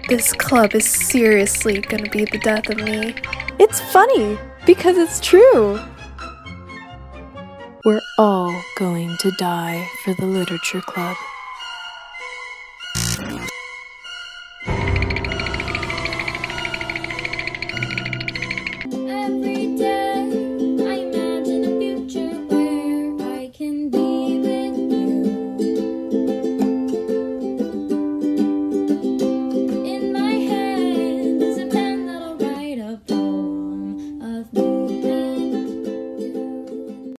This club is seriously gonna be the death of me. It's funny, because it's true. We're all going to die for the literature club.